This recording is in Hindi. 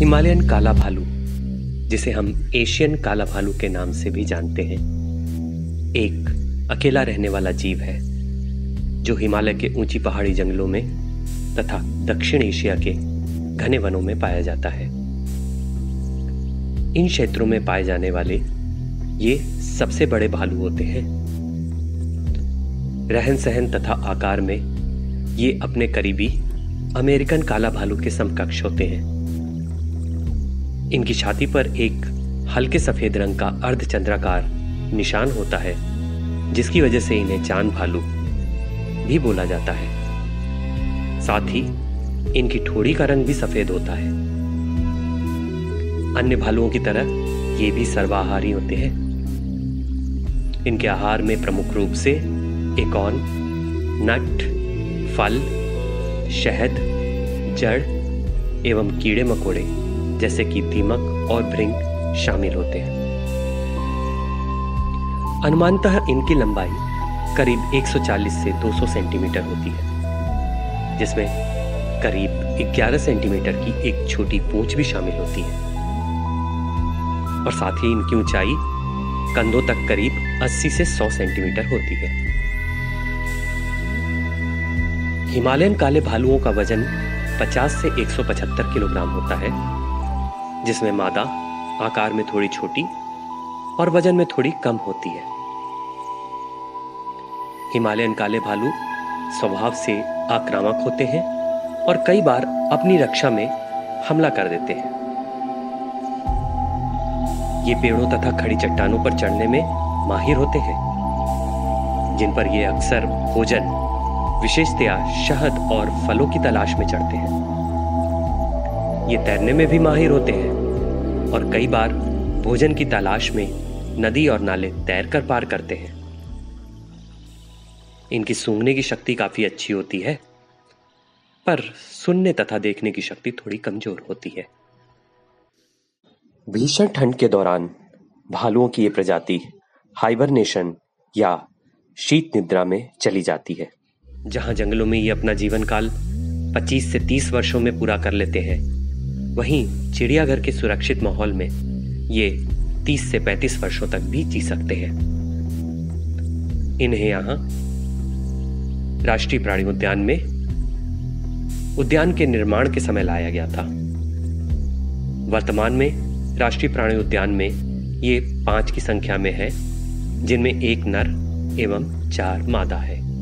हिमालयन काला भालू, जिसे हम एशियन काला भालू के नाम से भी जानते हैं, एक अकेला रहने वाला जीव है जो हिमालय के ऊंची पहाड़ी जंगलों में तथा दक्षिण एशिया के घने वनों में पाया जाता है। इन क्षेत्रों में पाए जाने वाले ये सबसे बड़े भालू होते हैं। रहन सहन तथा आकार में ये अपने करीबी अमेरिकन काला भालू के समकक्ष होते हैं। इनकी छाती पर एक हल्के सफेद रंग का अर्धचंद्राकार निशान होता है, जिसकी वजह से इन्हें चांद भालू भी बोला जाता है। साथ ही इनकी ठोड़ी का रंग भी सफेद होता है। अन्य भालुओं की तरह ये भी सर्वाहारी होते हैं। इनके आहार में प्रमुख रूप से एकोन, नट, फल, शहद, जड़ एवं कीड़े मकोड़े जैसे कि दीमक और भृंग शामिल होते हैं। अनुमानतः इनकी लंबाई करीब 140 से 200 सेंटीमीटर होती है, जिसमें करीब 11 सेंटीमीटर की एक छोटी पूंछ भी शामिल होती है और साथ ही इनकी ऊंचाई कंधों तक करीब 80 से 100 सेंटीमीटर होती है। हिमालयन काले भालुओं का वजन 50 से 175 किलोग्राम होता है, जिसमें मादा आकार में थोड़ी छोटी और वजन में थोड़ी कम होती है। हिमालयन काले भालू स्वभाव से आक्रामक होते हैं और कई बार अपनी रक्षा में हमला कर देते हैं। ये पेड़ों तथा खड़ी चट्टानों पर चढ़ने में माहिर होते हैं, जिन पर ये अक्सर भोजन, विशेषतया शहद और फलों की तलाश में चढ़ते हैं। ये तैरने में भी माहिर होते हैं और कई बार भोजन की तलाश में नदी और नाले तैरकर पार करते हैं। इनकी सूंघने की शक्ति काफी अच्छी होती है, पर सुनने तथा देखने की शक्ति थोड़ी कमजोर होती है। भीषण ठंड के दौरान भालुओं की ये प्रजाति हाइबरनेशन या शीत निद्रा में चली जाती है। जहां जंगलों में ये अपना जीवन काल 25 से 30 वर्षों में पूरा कर लेते हैं, वहीं चिड़ियाघर के सुरक्षित माहौल में ये 30 से 35 वर्षों तक भी जी सकते हैं। इन्हें यहाँ राष्ट्रीय प्राणी उद्यान में उद्यान के निर्माण के समय लाया गया था। वर्तमान में राष्ट्रीय प्राणी उद्यान में ये 5 की संख्या में है, जिनमें 1 नर एवं 4 मादा है।